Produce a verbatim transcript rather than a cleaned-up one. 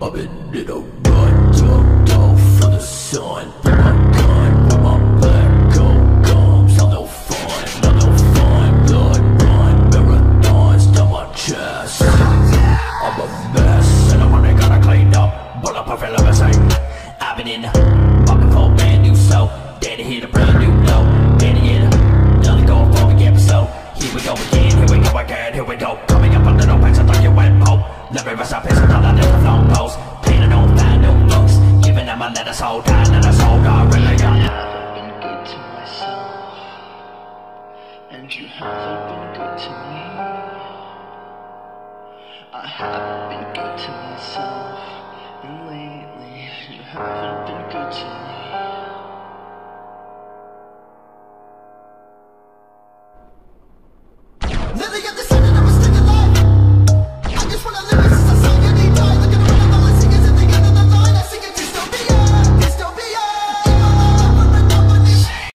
I've been in a rut, ducked off for the sun. Put my gun where my black gold comes. Not no fun, not no fun. Blood run, marathons down my chest. I'm a mess, and I'm only gotta clean up. Bulletproof and limousine. I've been in market for a brand new soul. Daddy hit a brand new note. Daddy in another go for the episode. Here we go again, here we go again, here we go. Coming up on little packs, I thought you went home. Let me rest up, it's a dollar, little long post. Painted on fine new looks. Giving them a let us hold on, let us hold on, really got. I haven't been good to myself, and you haven't been good to me. I haven't been good to myself, and lately you haven't been good to me. Never got the